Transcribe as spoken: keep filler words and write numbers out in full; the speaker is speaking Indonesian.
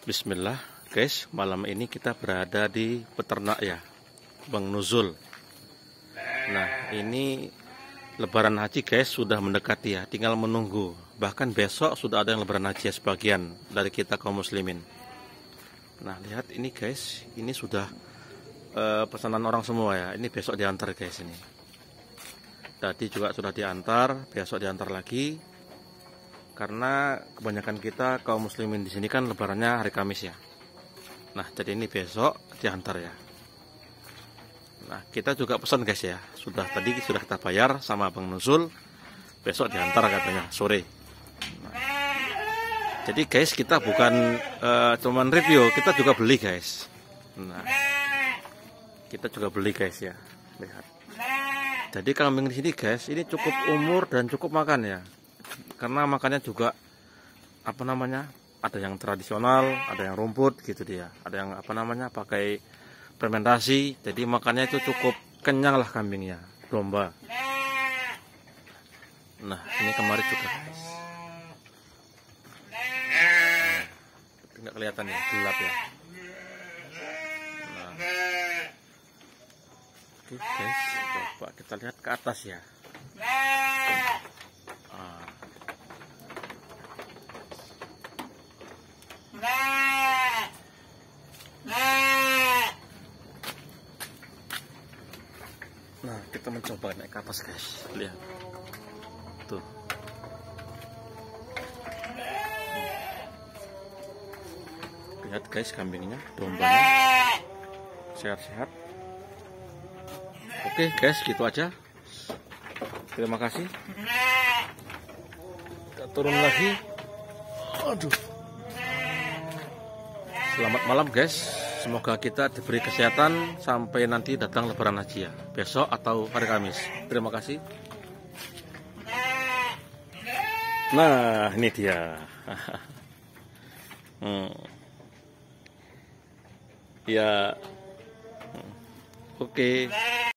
Bismillah guys, malam ini kita berada di peternak ya, Bang Nuzul. Nah ini Lebaran Haji guys, sudah mendekati ya, tinggal menunggu. Bahkan besok sudah ada yang Lebaran Haji ya, sebagian dari kita kaum muslimin. Nah lihat ini guys, ini sudah uh, pesanan orang semua ya. Ini besok diantar guys ini. Tadi juga sudah diantar, besok diantar lagi. Karena kebanyakan kita kaum muslimin di sini kan lebarannya hari Kamis ya. Nah, jadi ini besok diantar ya. Nah, kita juga pesan guys ya. Sudah tadi sudah kita bayar sama Bang Nuzul. Besok diantar katanya sore. Nah, jadi guys, kita bukan uh, cuman review, kita juga beli guys. Nah, kita juga beli guys ya. Lihat. Jadi kambing di sini guys, ini cukup umur dan cukup makan ya. Karena makannya juga apa namanya, ada yang tradisional, ada yang rumput gitu dia, ada yang apa namanya pakai fermentasi, jadi makannya itu cukup kenyang lah kambingnya, domba. Nah ini kemarin juga guys, nah, nggak kelihatan ya, gelap ya. Nah, oke guys, coba kita lihat ke atas ya. Nah, kita mencoba naik ke atas guys. Lihat. Tuh. Lihat guys kambingnya, dombanya. Sehat-sehat. Oke guys, gitu aja. Terima kasih. Kita turun lagi. Aduh. Selamat malam guys. Semoga kita diberi kesehatan sampai nanti datang Lebaran Haji ya, besok atau hari Kamis. Terima kasih. Nah, ini dia. hmm. Ya, oke. Okay.